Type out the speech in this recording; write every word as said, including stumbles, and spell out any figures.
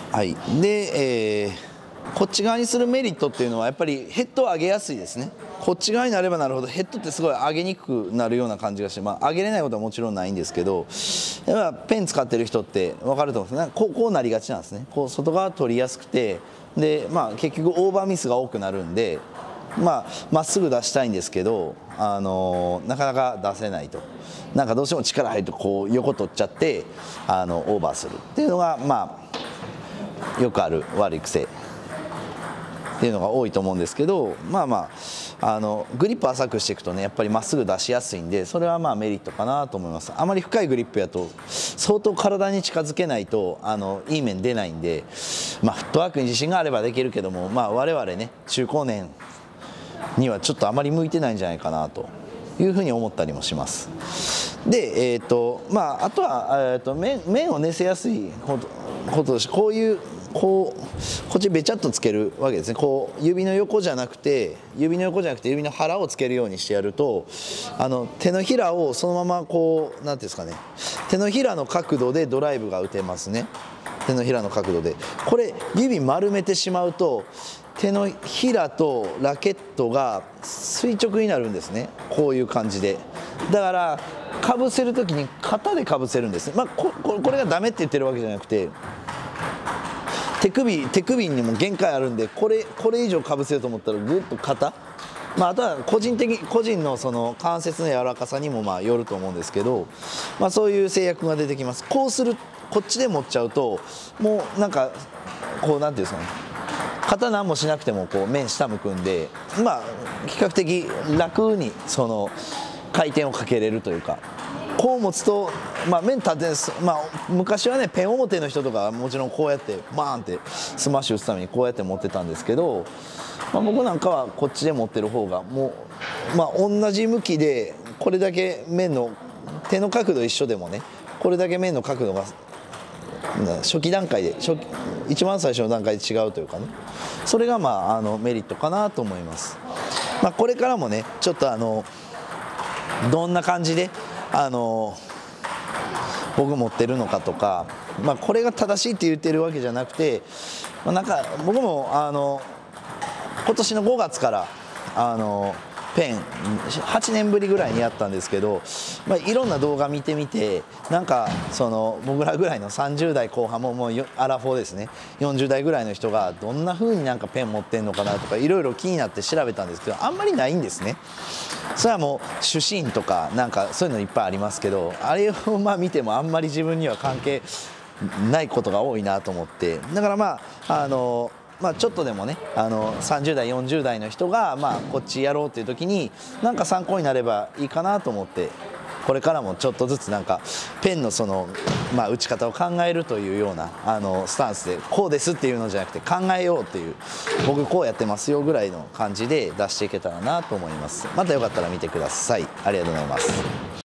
はい、で、えーこっち側にするメリットっていうのはやっぱりヘッドを上げやすいですね。こっち側になればなるほどヘッドってすごい上げにくくなるような感じがして、まあ、上げれないことはもちろんないんですけど、やっぱペン使ってる人って分かると思うんですね。こう、こうなりがちなんですね。こう外側取りやすくて、で、まあ、結局オーバーミスが多くなるんで、まあ、まっすぐ出したいんですけど、あのー、なかなか出せないと。なんかどうしても力入るとこう横取っちゃってあのオーバーするっていうのが、まあ、よくある悪い癖っていうのが多いと思うんですけど、まあまあ、あのグリップ浅くしていくとねやっぱりまっすぐ出しやすいんで、それはまあメリットかなと思います。あまり深いグリップやと相当体に近づけないとあのいい面出ないんで、まあ、フットワークに自信があればできるけども、まあ、我々ね中高年にはちょっとあまり向いてないんじゃないかなというふうに思ったりもします。で、えーとまあ、あとは、えーと 面, 面を寝せやすいこととして、こういうこうこっちべちゃっとつけるわけですね。こう指の横じゃなくて指の横じゃなくて指の腹をつけるようにしてやると、あの手のひらをそのままこうなんていうんですかね、手のひらの角度でドライブが打てますね。手のひらの角度でこれ指丸めてしまうと手のひらとラケットが垂直になるんですね。こういう感じで、だからかぶせる時に肩でかぶせるんですね。まあ、こ, これがダメって言ってるわけじゃなくて、手首手首にも限界あるんで、これこれ以上かぶせようと思ったらぐっと肩、まあ、あとは個人的個人のその関節の柔らかさにもまあよると思うんですけど、まあ、そういう制約が出てきます。こうするこっちで持っちゃうともうなんかこうなんていうんですかね、肩何もしなくてもこう面下向くんで、まあ比較的楽にその回転をかけれるというか、こう持つと、まあ、面立て、まあ、昔はねペン表の人とかはもちろんこうやってバーンってスマッシュ打つためにこうやって持ってたんですけど、まあ、僕なんかはこっちで持ってる方がもう、まあ、同じ向きでこれだけ面の手の角度一緒でもね、これだけ面の角度が初期段階で初期一番最初の段階で違うというかね、それが、まあ、あのメリットかなと思います。まあ、これからもねちょっとあのどんな感じであの僕持ってるのかとか、まあ、これが正しいって言ってるわけじゃなくて、まあ、なんか僕もあの今年のごがつからあのペンはちねんぶりぐらいにやったんですけど、まあ、いろんな動画見てみて、なんかその僕らぐらいのさんじゅう代後半ももうアラフォーですね、よんじゅう代ぐらいの人がどんな風になんかペン持ってんのかなとかいろいろ気になって調べたんですけど、あんまりないんですね。それはもう主審とかなんかそういうのいっぱいありますけど、あれをまあ見てもあんまり自分には関係ないことが多いなと思って、だからまああのまあちょっとでもねあのさんじゅう代よんじゅう代の人がまあこっちやろうっていう時になんか参考になればいいかなと思って、これからもちょっとずつなんかペンのそのまあ打ち方を考えるというようなあのスタンスで、こうですっていうのじゃなくて考えようっていう、僕こうやってますよぐらいの感じで出していけたらなと思います。またよかったら見てください。ありがとうございます。